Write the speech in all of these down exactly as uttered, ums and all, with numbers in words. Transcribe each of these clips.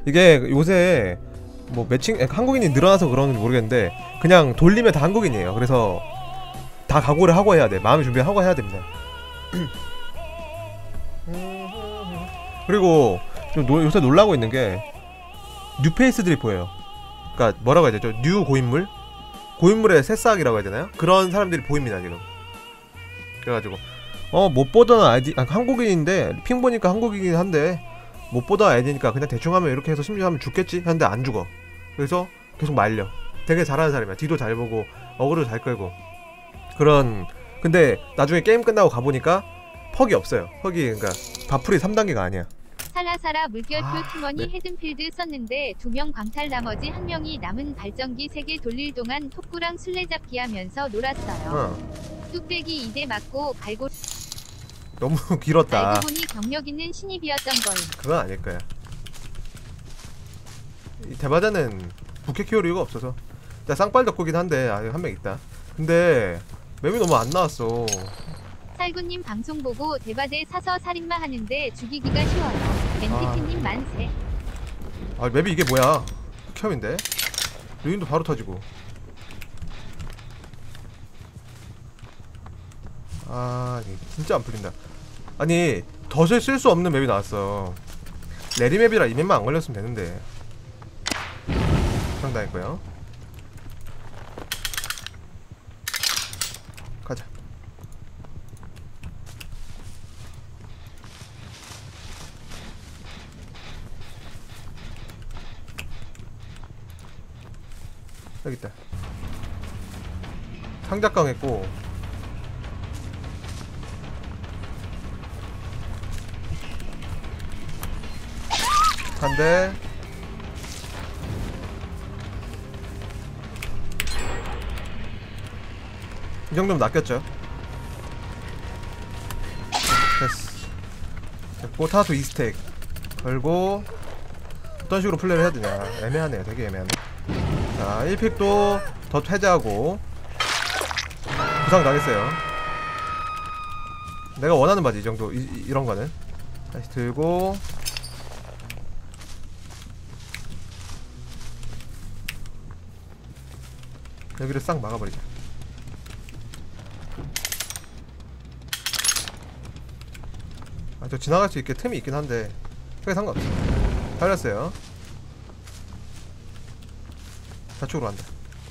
이게 요새 뭐 매칭 한국인이 늘어나서 그런지 모르겠는데 그냥 돌리면 다 한국인이에요. 그래서 다 각오를 하고 해야 돼. 마음의 준비를 하고 해야 됩니다. 그리고 좀 노, 요새 놀라고 있는 게 뉴페이스들이 보여요. 그러니까 뭐라고 해야 되죠? 뉴 고인물? 고인물의 새싹이라고 해야 되나요? 그런 사람들이 보입니다 지금. 그래가지고 어 못 보던 아이디 아, 한국인인데 핑 보니까 한국인이긴 한데 못 보던 아이디니까 그냥 대충 하면 이렇게 해서 심지어 하면 죽겠지 하는데 안 죽어. 그래서 계속 말려. 되게 잘하는 사람이야. 뒤도 잘 보고 어그로 잘 끌고 그런. 근데 나중에 게임 끝나고 가보니까 퍽이 없어요. 퍽이 그러니까 바풀이 삼 단계가 아니야. 살라살라 물결표 아, 팀원이 네. 헤든필드 썼는데 두 명 광탈 나머지 한 명이 남은 발전기 세 개 돌릴 동안 톡구랑 술래잡기 하면서 놀았어요. 어. 뚝배기 이 대 맞고 갈고 너무 길었다. 알고 보니 경력 있는 신입이었던 거임. 그건 아닐 거야. 이 대바자는 부캐 키울 이유가 없어서. 자, 쌍빨 덕후긴 한데 아, 한 명 있다. 근데 맵이 너무 안 나왔어. 살구님 방송 보고 대바대 사서 살인마 하는데 죽이기가 쉬워요. 멘티티님 만세. 아, 맵이 이게 뭐야? 극혐인데? 루인도 바로 터지고. 아, 이게 진짜 안 풀린다. 아니, 덫을 쓸 수 없는 맵이 나왔어. 레리맵이라 이 맵만 안 걸렸으면 되는데. 상당했고요. 가자. 여기 있다. 상작강 했고 한 대. 이 정도면 낚였죠. 됐어. 됐고 타투 이 스택 걸고 어떤 식으로 플레이를 해야 되냐. 애매하네요. 되게 애매하네. 자, 일 픽도 더 해제하고 부상 당했어요. 내가 원하는 바지 이 정도. 이, 이, 이런 거는 다시 들고 여기를 싹 막아버리자. 아, 저 지나갈 수 있게 틈이 있긴 한데 크게 상관없어. 달렸어요. 좌측으로 간다.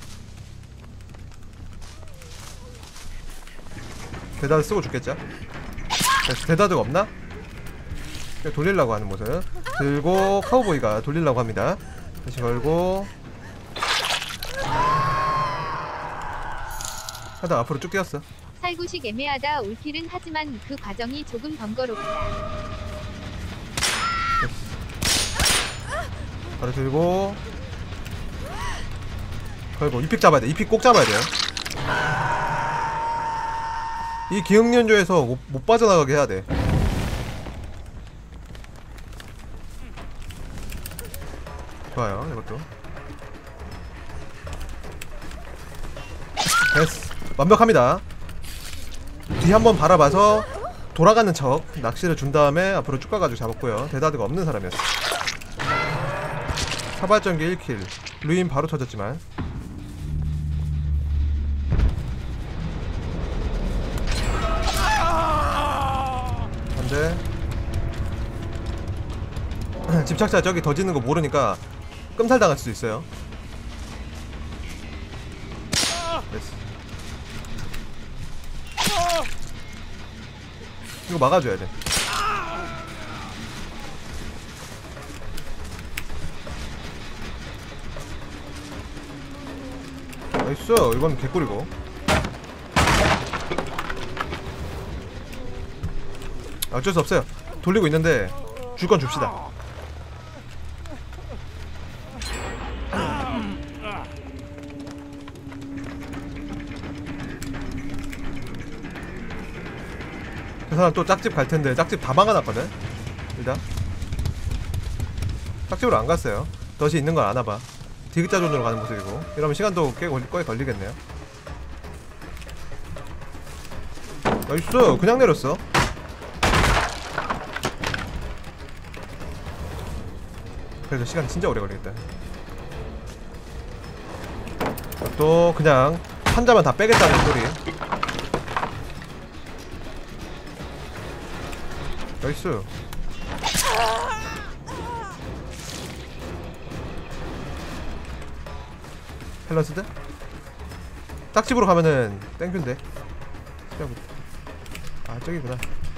대다드 쓰고 죽겠죠? 대다드가 없나? 돌리려고 하는 모습. 들고 카우보이가 돌리려고 합니다. 다시 걸고 하다 앞으로 쭉 뛰었어. 살구식 애매하다 올킬은 하지만 그 과정이 조금 번거롭다. 바로 들고 걸고 이 픽 잡아야 돼. 이 픽 꼭 잡아야 돼요. 이 기흥연조에서 못, 못 빠져나가게 해야 돼. 좋아요. 이것도 됐어. 완벽합니다. 뒤 한번 바라봐서 돌아가는 척 낚시를 준 다음에 앞으로 쭉 가가지고 잡았고요. 대다드가 없는 사람이었어. 사발전기 일 킬. 루인 바로 터졌지만 안돼. 집착자 저기 더 짓는 거 모르니까 끔살 당할 수도 있어요. 됐어. 이거 막아줘야 돼. 나이스. 이건 개꿀이고. 어쩔 수 없어요. 돌리고 있는데 줄 건 줍시다. 그 사람 또 짝집 갈 텐데 짝집 다 막아놨거든. 일단 짝집으로 안 갔어요. 덫이 있는 걸 아나봐. 디귿자 존으로 가는 모습이고. 이러면 시간도 꽤, 꽤 걸리겠네요. 나이스. 그냥 내렸어. 그래서 시간 진짜 오래 걸리겠다. 또 그냥 환자만 다 빼겠다는 소리. 나이스. 밸런스드? 딱집으로 가면은 땡큐인데. 아 저기구나.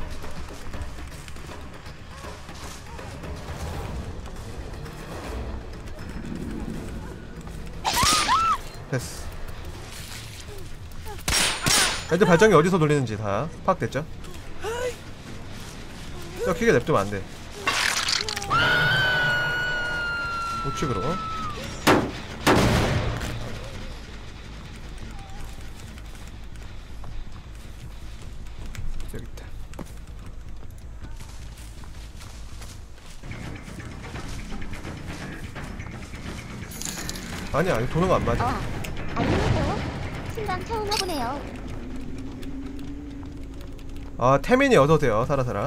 됐어. 애들 발전기 어디서 돌리는지 다 파악됐죠? 저 키게 냅두면 안돼. 우측으로. 저기 있다. 아니야, 이거 도는 거 안 맞아. 어, 안녕하세요. 신랑 처음 와보네요. 아, 태민이 어서오세요. 살아살아.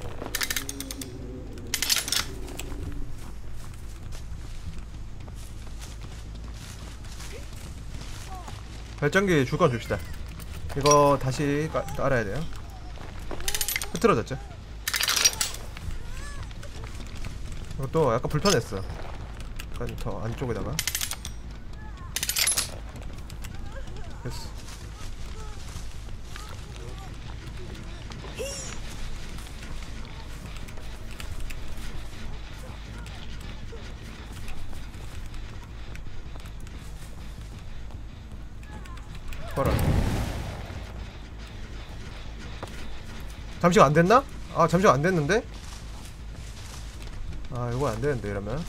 발전기 줄 건 줍시다. 이거 다시 깔, 깔아야 돼요. 흐트러졌죠? 이것도 약간 불편했어. 약간 더 안쪽에다가. 됐어. 봐라. 잠시가 안 됐나? 아, 잠시가 안 됐는데? 아, 이거 안 되는데, 이러면.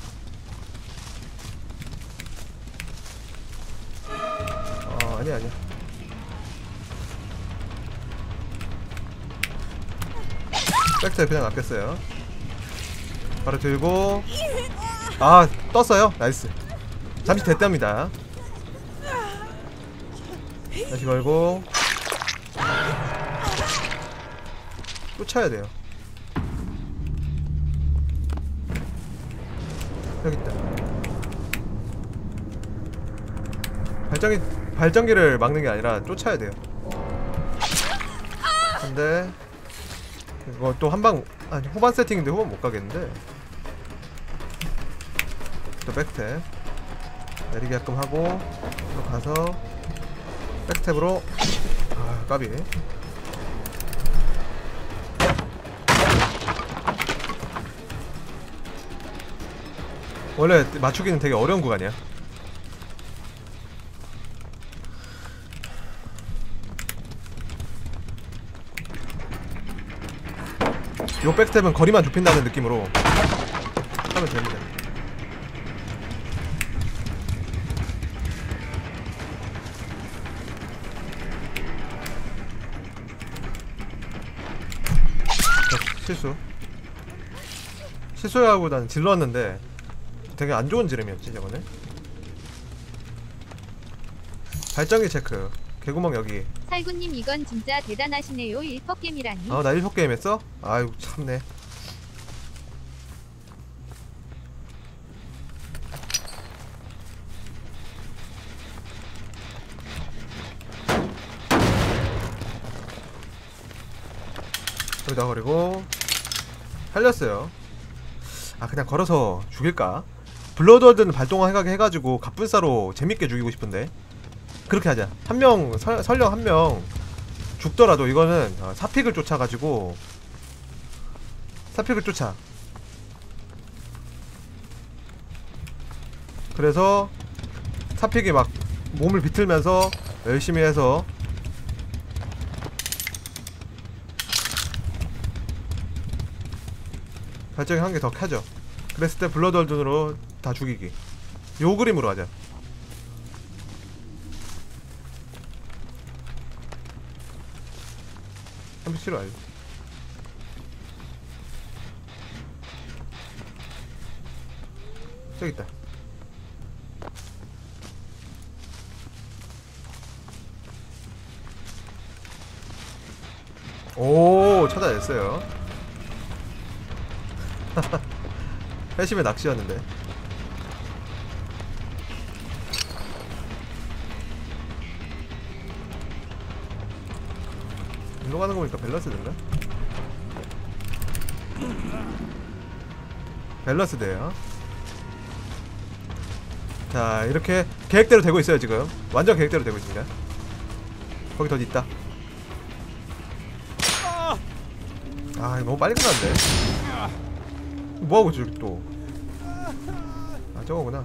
아, 아니야, 아니야. 백트 그냥 아꼈어요. 바로 들고. 아, 떴어요. 나이스. 잠시 됐답니다. 다시 걸고. 쫓아야 돼요. 여기 있다. 발전기 발전기를 막는 게 아니라 쫓아야 돼요. 근데 이거 또 한방 아니 후반 세팅인데 후반 못 가겠는데. 또 백탭 내리게 가끔 하고 또 가서 백탭으로. 아, 까비. 원래 맞추기는 되게 어려운 구간이야. 요 백스텝은 거리만 좁힌다는 느낌으로 하면 됩니다. 실수. 실수하고 난 질렀는데 되게 안 좋은 지름이었지 저거는. 발전기 체크. 개구멍 여기. 살구님 이건 진짜 대단하시네요. 일 퍼 게임이라니. 아, 나 일 퍼 게임 했어? 아이고 참네. 여기다 버리고 살렸어요. 아, 그냥 걸어서 죽일까? 블러드월드는 발동하게 해가지고 갑분싸로 재밌게 죽이고 싶은데 그렇게 하자. 한 명 설령 한 명 죽더라도 이거는 어, 사픽을 쫓아가지고 사픽을 쫓아. 그래서 사픽이 막 몸을 비틀면서 열심히 해서 발전기 한 개 더 켜져. 그랬을 때 블러드월든으로 다 죽이기. 요 그림으로 하자. 삼십칠 알. 저기 있다. 오, 찾아냈어요. 회심의 낚시였는데. 일로 가는 거 보니까 밸런스인가? 밸런스 돼요. 자, 이렇게 계획대로 되고 있어요. 지금 완전 계획대로 되고 있습니다. 거기 더 있다. 아, 이거 너무 빨리 끝났는데. 뭐하고 있지 또. 아, 저거구나.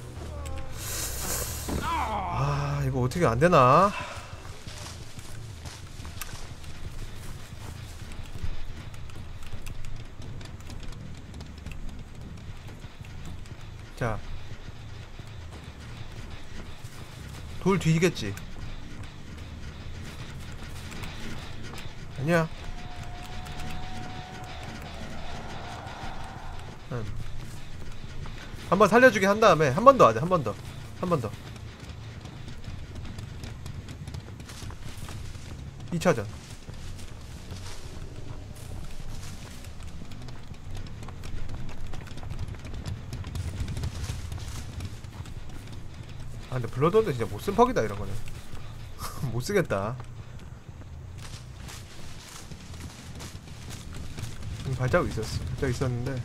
아, 이거 어떻게 안되나. 자, 돌 뒤겠지. 아니야. 음. 한번 살려주게 한 다음에 한 번 더 하자. 한 번 더. 한 번 더. 이 차전. 아, 근데 블러드원도 진짜 못쓴 퍽이다 이런 거는. 못 쓰겠다. 음, 발자국 있었어. 발자국 있었는데.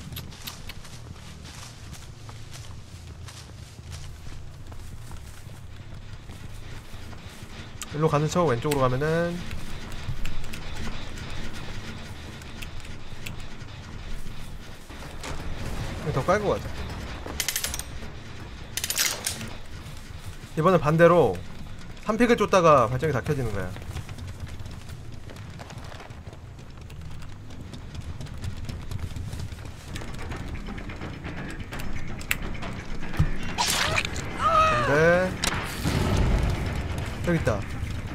일로 가는 척 왼쪽으로 가면은 더 깔고 가자. 이번엔 반대로 삼 픽을 쫓다가 발전기 다 켜지는 거야. 근데 여기 있다.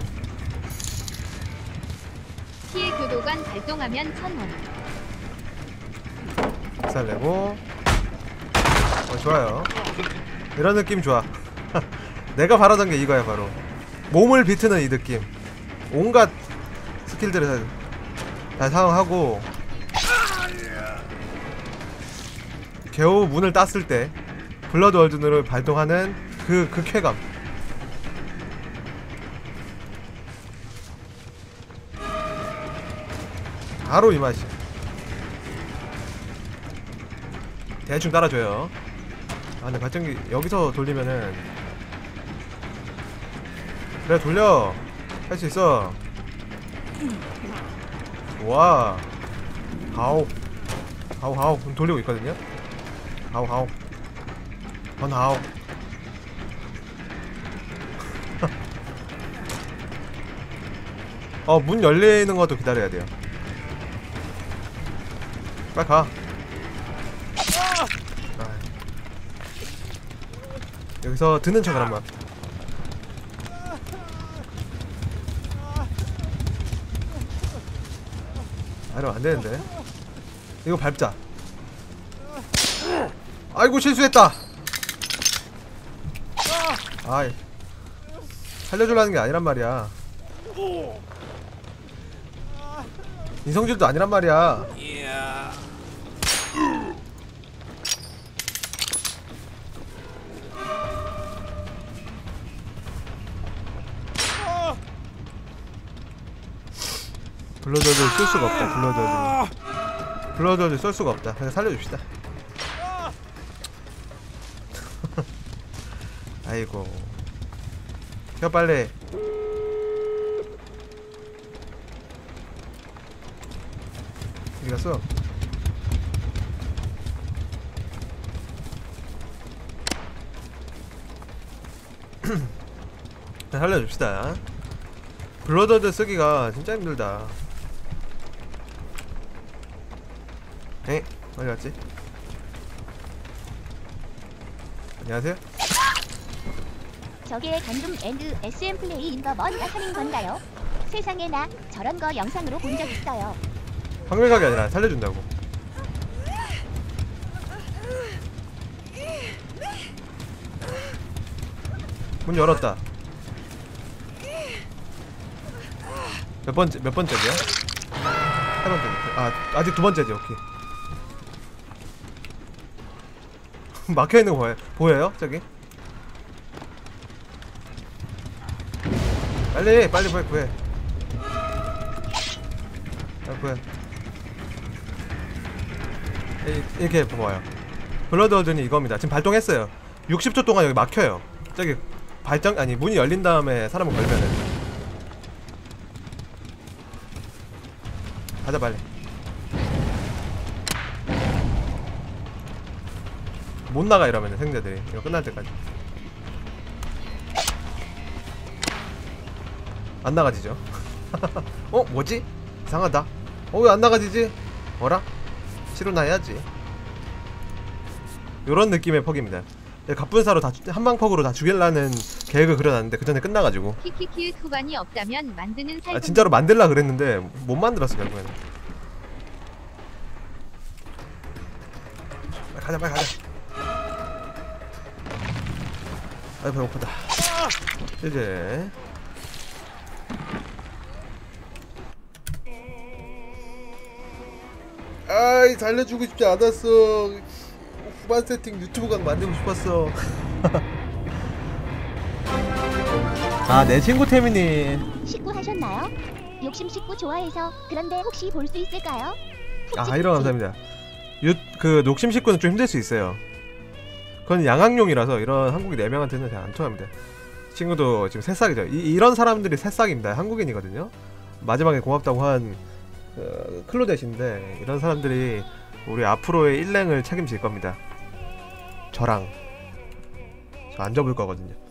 피해 교도관 발동하면 천 원. 살 내고. 어, 좋아요. 이런 느낌 좋아. 내가 바라던 게 이거야. 바로 몸을 비트는 이 느낌. 온갖 스킬들을 다, 다 사용하고 겨우 문을 땄을 때 블러드 월든을 발동하는 그, 그 쾌감. 바로 이 맛이야. 대충 따라줘요. 아, 근데 발전기 여기서 돌리면은. 그래, 돌려. 할 수 있어. 좋아. 하오. 하오 하오. 돌리고 있거든요. 하오 하오. 번 하오. 어, 문 열리는 것도 기다려야 돼요. 빨리 가. 아. 여기서 드는 척을 한번 합시다. 아, 이러면 안 되는데. 이거 밟자. 아이고, 실수했다. 아이, 살려주려는 게 아니란 말이야. 인성질도 아니란 말이야. 블러드를 쓸 수가 없다. 블러드를 블러드를 쓸 수가 없다. 그냥 살려줍시다. 아이고, 켜 빨리. 어디 갔어? 살려줍시다. 블러더드 쓰기가 진짜 힘들다. 에? 어디 갔지? 안녕하세요? 저게 방금 엔드 에스엠 플레이인 거 뭔가 하는 건가요? 세상에 나 저런 거 영상으로 본 적 있어요. 황밀하게 아니라 살려준다고. 문 열었다. 몇 번째, 몇 번째죠? 세 번째. 아, 아직 두 번째지. 오케이. 막혀있는 거 보여, 보여요? 저기? 빨리, 빨리, 빨리 구해. 아, 뭐야. 이- 이렇게 봐봐요. 블러드워든이 이겁니다. 지금 발동했어요. 육십 초 동안 여기 막혀요. 저기 발정 아니 문이 열린 다음에 사람을 걸면은 가자 빨리. 못 나가 이러면은 생자들이 이거 끝날 때까지 안 나가지죠. 어 뭐지? 이상하다. 어 왜 안 나가지지? 뭐라? 실로나 해야지. 요런 느낌의 퍽입니다. 갑분사로 다 한방퍽으로 다 죽일라는 계획을 그려놨는데 그 전에 끝나가지고. 키키키의 후반이 없다면 만드는 살. 아 진짜로 만들라 그랬는데 못 만들었어 결국에는. 빨리 가자 빨리 가자. 아이 배고프다. 이제 아이 살려주고 싶지 않았어. 후반 세팅 유튜브 각 만들고 싶었어. 아 내 친구 태민이. 식구 하셨나요? 욕심 식구 좋아해서. 그런데 혹시 볼 수 있을까요? 아 이런 감사합니다. 유, 그 녹심 식구는 좀 힘들 수 있어요. 그건 양악용이라서 이런 한국인 네 명한테는 잘 안 통합니다. 친구도 지금 새싹이죠. 이, 이런 사람들이 새싹입니다. 한국인이거든요. 마지막에 고맙다고 한 어, 클로젯인데 이런 사람들이 우리 앞으로의 일랭을 책임질 겁니다. 저랑 저 안 접을 거거든요.